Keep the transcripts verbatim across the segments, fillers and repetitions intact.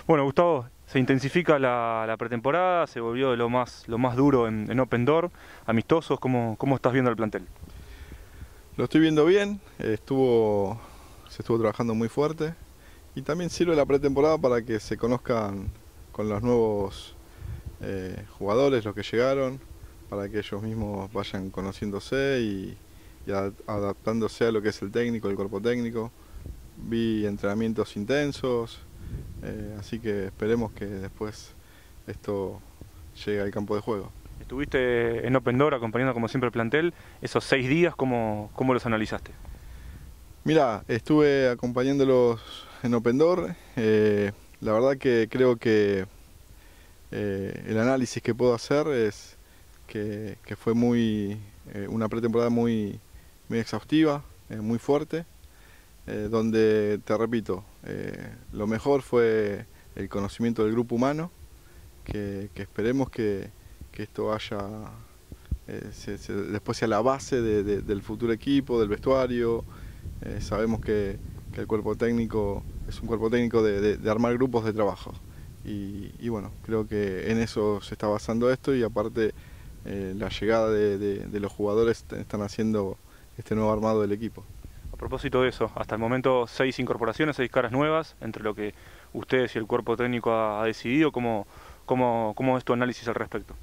Bueno, Gustavo, se intensifica la, la pretemporada, se volvió de lo más, lo más duro en, en Open Door, amistosos, ¿cómo, cómo estás viendo el plantel? Lo estoy viendo bien, eh, estuvo, se estuvo trabajando muy fuerte y también sirve la pretemporada para que se conozcan con los nuevos eh, jugadores, los que llegaron, para que ellos mismos vayan conociéndose y, y a- adaptándose a lo que es el técnico, el cuerpo técnico. Vi entrenamientos intensos, eh, así que esperemos que después esto llegue al campo de juego. Estuviste en Open Door acompañando como siempre el plantel, esos seis días, ¿cómo, cómo los analizaste? Mira, estuve acompañándolos en Open Door. Eh, la verdad que creo que eh, el análisis que puedo hacer es que, que fue muy eh, una pretemporada muy, muy exhaustiva, eh, muy fuerte, eh, donde, te repito, eh, lo mejor fue el conocimiento del grupo humano, que, que esperemos que, que esto haya, eh, se- se- después sea la base de- de- del futuro equipo, del vestuario. Eh, sabemos que, que el cuerpo técnico es un cuerpo técnico de, de- de armar grupos de trabajo. Y, y bueno, creo que en eso se está basando esto y aparte eh, la llegada de, de- de los jugadores están haciendo este nuevo armado del equipo. A propósito de eso, hasta el momento seis incorporaciones, seis caras nuevas, entre lo que ustedes y el cuerpo técnico ha, ha decidido, ¿cómo, cómo, cómo es tu análisis al respecto?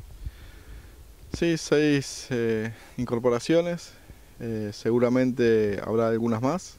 Sí, seis eh, incorporaciones, eh, seguramente habrá algunas más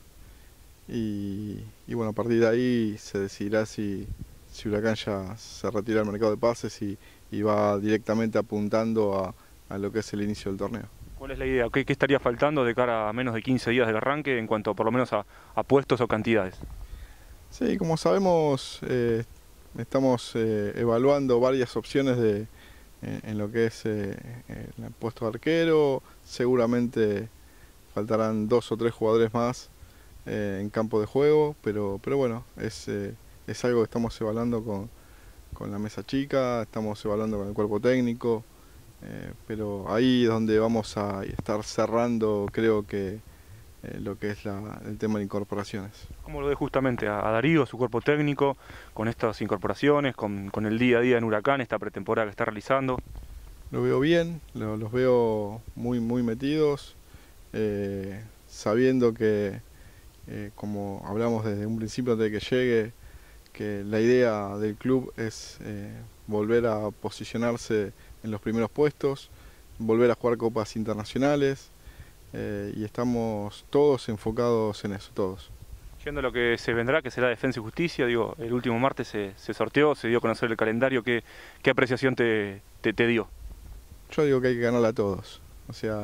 y, y bueno, a partir de ahí se decidirá si, si Huracán ya se retira del mercado de pases y, y va directamente apuntando a, a lo que es el inicio del torneo. ¿Cuál es la idea? ¿Qué, qué estaría faltando de cara a menos de quince días del arranque en cuanto por lo menos a, a puestos o cantidades? Sí, como sabemos, eh, estamos eh, evaluando varias opciones de, en, en lo que es eh, el puesto de arquero. Seguramente faltarán dos o tres jugadores más eh, en campo de juego, pero, pero bueno, es, eh, es algo que estamos evaluando con, con la mesa chica, estamos evaluando con el cuerpo técnico, eh, pero ahí es donde vamos a estar cerrando, creo que eh, lo que es la- el tema de incorporaciones. ¿Cómo lo ve justamente a, a Darío, su cuerpo técnico, con estas incorporaciones, con, con el día a día en Huracán, esta pretemporada que está realizando? Lo veo bien, lo- los veo muy, muy metidos, eh, sabiendo que, eh, como hablamos desde un principio de que llegue, que la idea del club es eh, volver a posicionarse en los primeros puestos, volver a jugar copas internacionales, eh, y estamos todos enfocados en eso, todos. Yendo a lo que se vendrá, que será Defensa y Justicia, digo, el último martes se, se sorteó, se dio a conocer el calendario, ¿qué, qué apreciación te, te, te dio? Yo digo que hay que ganarle a todos, o sea,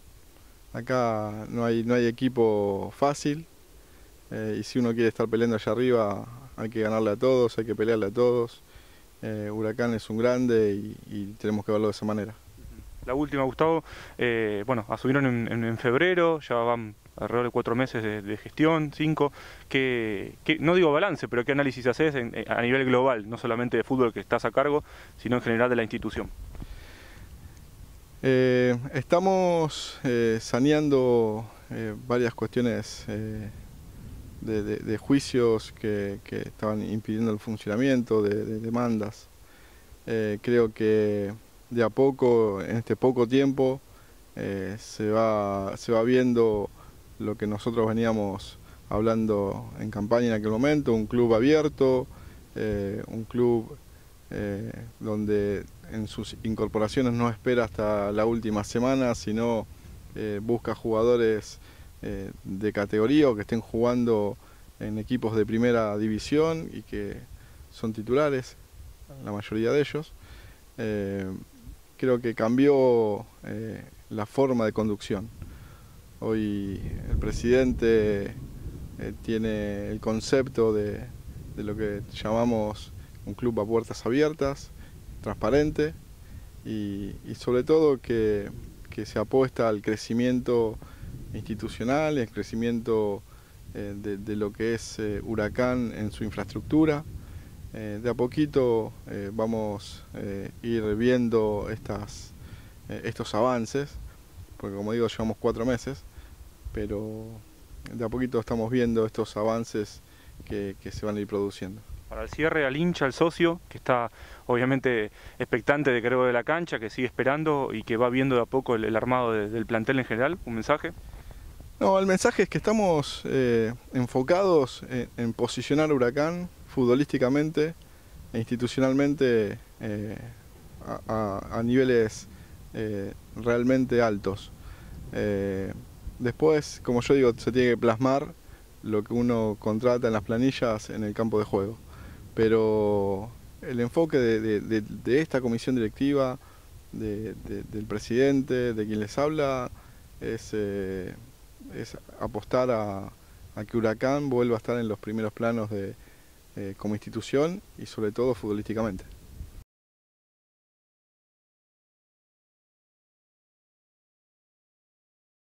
acá no hay, no hay equipo fácil, eh, y si uno quiere estar peleando allá arriba hay que ganarle a todos, hay que pelearle a todos. Eh, Huracán es un grande y, y tenemos que verlo de esa manera. La última, Gustavo, eh, bueno, asumieron en, en, en febrero, ya van alrededor de cuatro meses de, de gestión, cinco. ¿Qué, qué, no digo balance, pero qué análisis haces en, a nivel global, no solamente de fútbol que estás a cargo, sino en general de la institución? Eh, estamos eh, saneando eh, varias cuestiones eh, de, de- de juicios que, que estaban impidiendo el funcionamiento, de, de demandas. Eh, creo que de a poco, en este poco tiempo, eh, se va, se va viendo lo que nosotros veníamos hablando en campaña en aquel momento, un club abierto, eh, un club eh, donde en sus incorporaciones no espera hasta la última semana, sino eh, busca jugadores eh, de categoría o que estén jugando en equipos de primera división y que son titulares, la mayoría de ellos. Eh, creo que cambió eh, la forma de conducción. Hoy el presidente eh, tiene el concepto de, de lo que llamamos un club a puertas abiertas, transparente y, y sobre todo que, que se apuesta al crecimiento institucional, el crecimiento eh, de, de lo que es eh, Huracán en su infraestructura. Eh, de a poquito eh, vamos a eh, ir viendo estas, eh, estos avances, porque como digo llevamos cuatro meses, pero de a poquito estamos viendo estos avances que, que se van a ir produciendo. Para el cierre, al hincha, al socio, que está obviamente expectante de que de la cancha, que sigue esperando y que va viendo de a poco el, el armado de, del plantel en general, un mensaje. No, el mensaje es que estamos eh, enfocados en, en posicionar a Huracán futbolísticamente e institucionalmente eh, a, a, a niveles eh, realmente altos. Eh, después, como yo digo, se tiene que plasmar lo que uno contrata en las planillas en el campo de juego. Pero el enfoque de, de, de, de esta comisión directiva, de, de, del presidente, de quien les habla, es, eh, es apostar a, a que Huracán vuelva a estar en los primeros planos de, eh, como institución y sobre todo futbolísticamente.